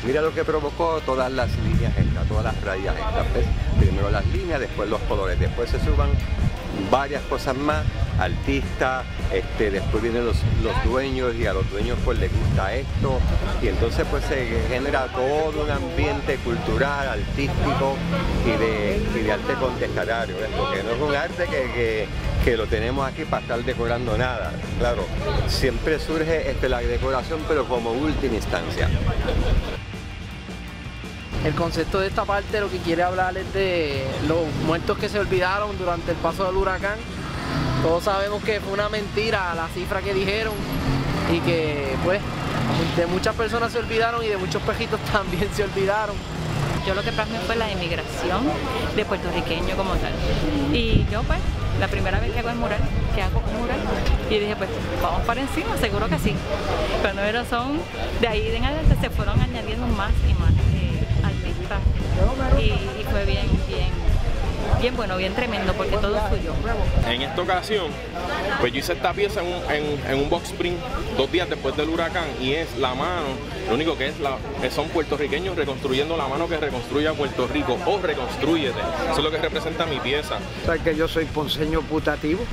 Mira lo que provocó todas las líneas estas, todas las rayas estas, ¿ves? Primero las líneas, después los colores, después se suban varias cosas más, artistas, después vienen los dueños y a los dueños pues les gusta esto y entonces pues se genera todo un ambiente cultural, artístico y de arte contestatario, ¿ves? Porque no es un arte que lo tenemos aquí para estar decorando nada, claro, siempre surge la decoración pero como última instancia. El concepto de esta parte lo que quiere hablar es de los muertos que se olvidaron durante el paso del huracán. Todos sabemos que fue una mentira la cifra que dijeron y que pues de muchas personas se olvidaron y de muchos pejitos también se olvidaron. Yo lo que plasmé fue la emigración de puertorriqueños como tal. Y yo pues, la primera vez que hago un mural, y dije pues vamos para encima, seguro que sí. Cuando era son, de ahí en adelante se fueron añadiendo más y más artistas y fue bien bueno, bien tremendo porque todo es suyo. En esta ocasión, pues yo hice esta pieza en un box print 2 días después del huracán y es la mano, lo único que son puertorriqueños reconstruyendo la mano que reconstruye a Puerto Rico o reconstrúyete. Eso es lo que representa mi pieza. O sea que yo soy ponceño putativo,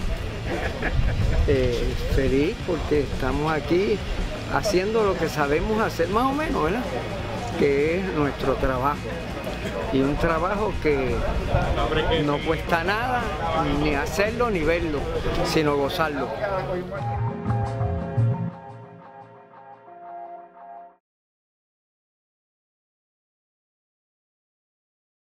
feliz porque estamos aquí haciendo lo que sabemos hacer más o menos, ¿verdad? Que es nuestro trabajo. Y un trabajo que no cuesta nada ni hacerlo ni verlo, sino gozarlo.